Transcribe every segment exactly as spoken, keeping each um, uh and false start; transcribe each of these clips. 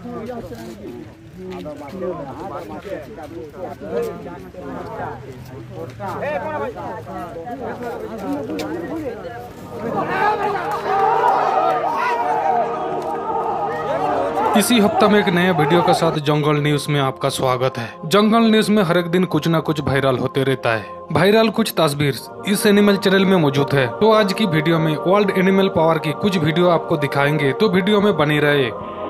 इसी हफ्ते में एक नए वीडियो के साथ जंगल न्यूज में आपका स्वागत है। जंगल न्यूज में हर एक दिन कुछ न कुछ वायरल होते रहता है। वायरल कुछ तस्वीर इस एनिमल चैनल में मौजूद है। तो आज की वीडियो में वर्ल्ड एनिमल पावर की कुछ वीडियो आपको दिखाएंगे, तो वीडियो में बनी रहे।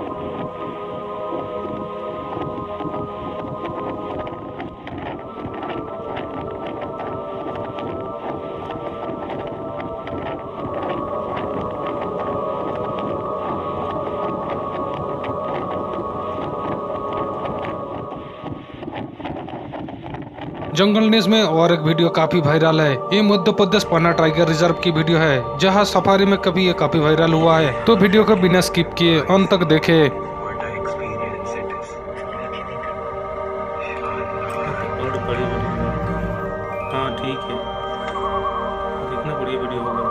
जंगल न्यूज में और एक वीडियो काफी वायरल है। ये मध्य प्रदेश पन्ना टाइगर रिजर्व की वीडियो है, जहां सफारी में कभी ये काफी वायरल हुआ है। तो वीडियो को बिना स्किप किए अंत तक देखे। हाँ ठीक है, कितना बढ़िया वीडियो होगा।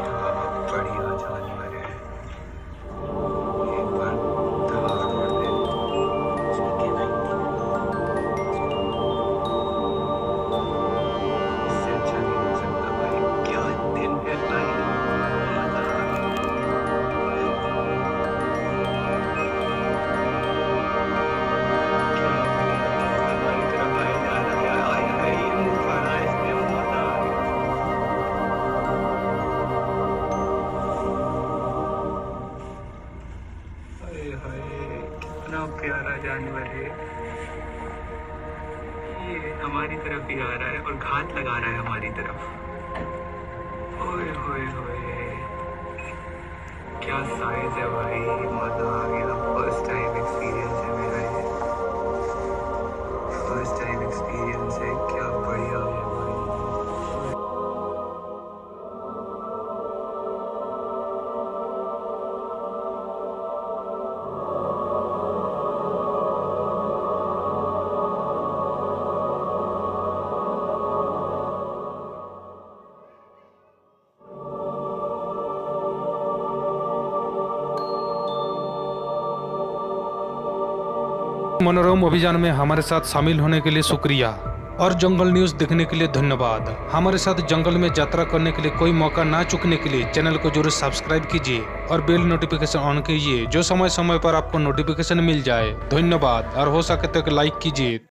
कितना प्यारा जानवर है ये, हमारी तरफ ही आ रहा है और घात लगा रहा है हमारी तरफ। ओए होए होए, क्या साइज है भाई, मजा आ गया। फर्स्ट टाइम एक्सपीरियंस है मेरा ये, फर्स्ट टाइम एक्सपीरियंस है, क्या बढ़िया है भाई। मनोरम अभियान में हमारे साथ शामिल होने के लिए शुक्रिया और जंगल न्यूज देखने के लिए धन्यवाद। हमारे साथ जंगल में यात्रा करने के लिए कोई मौका ना चूकने के लिए चैनल को जरूर सब्सक्राइब कीजिए और बेल नोटिफिकेशन ऑन कीजिए, जो समय समय पर आपको नोटिफिकेशन मिल जाए। धन्यवाद और हो सके तो लाइक कीजिए।